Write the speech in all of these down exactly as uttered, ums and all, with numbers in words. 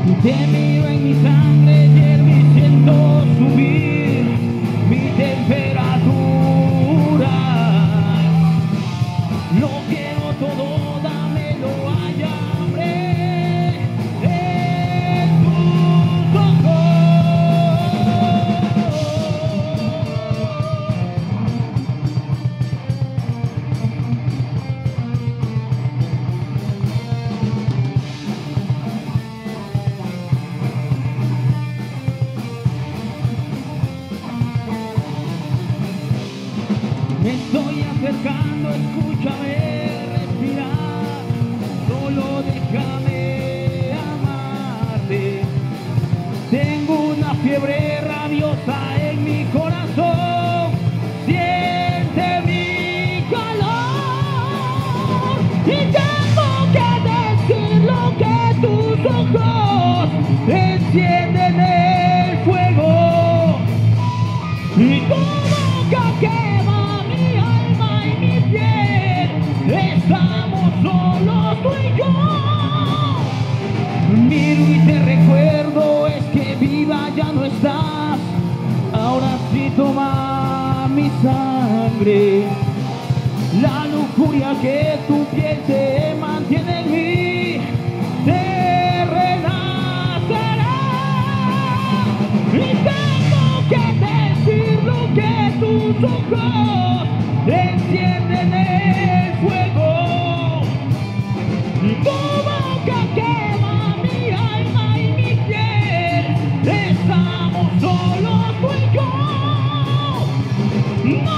Te miro en mi sangre, hierve y siento subir mi temperatura. Lo quiero todo, dámelo, hay hambre en tus ojos. Me estoy acercando, escúchame respirar, solo déjame amarte. Tengo una fiebre rabiosa en mi corazón, siente mi calor. Y tengo que decir lo que tus ojos encienden el fuego. Y tu boca quema mi alma y mi piel. Estamos solos tú y yo. Miro y te recuerdo, es que viva ya no estás. Ahora sí toma mi sangre. La lujuria que tu piel te mantiene en mí te renacerá. Y tengo que decir lo que tus ojos encienden el fuego. Y tu boca quema mi alma y mi piel. Estamos solos tú y yo. No.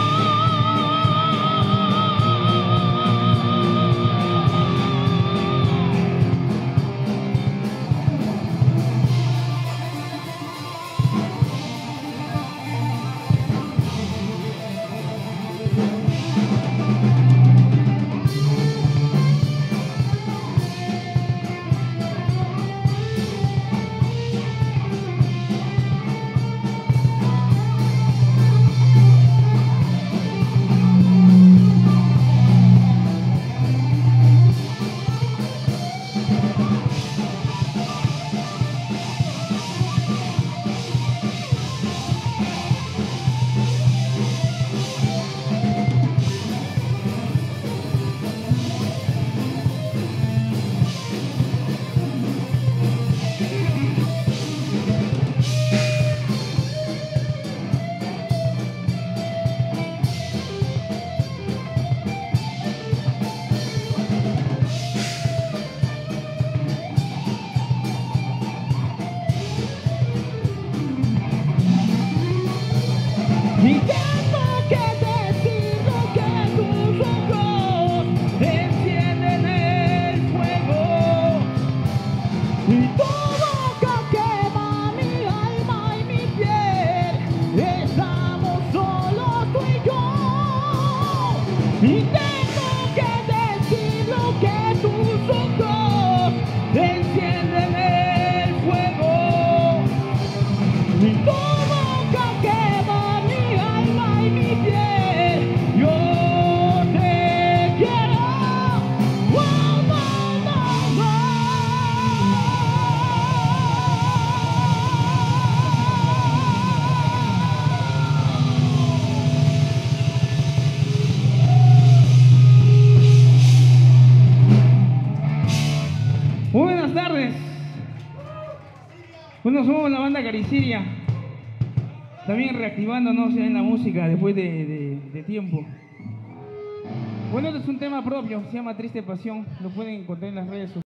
Y tengo que decir lo que tus ojos encienden el fuego. Y tu boca quema mi alma y mi piel. Estamos solos tú y yo. Y tengo que decir lo que tus ojos encienden el fuego. Y tu boca quema mi alma y mi piel. Yo te quiero. Oh, no, no, no. Muy buenas tardes. Bueno, somos la banda Cariciria. También reactivándonos en la música después de, de, de tiempo. Bueno, este es un tema propio, se llama Triste Pasión. Lo pueden encontrar en las redes sociales.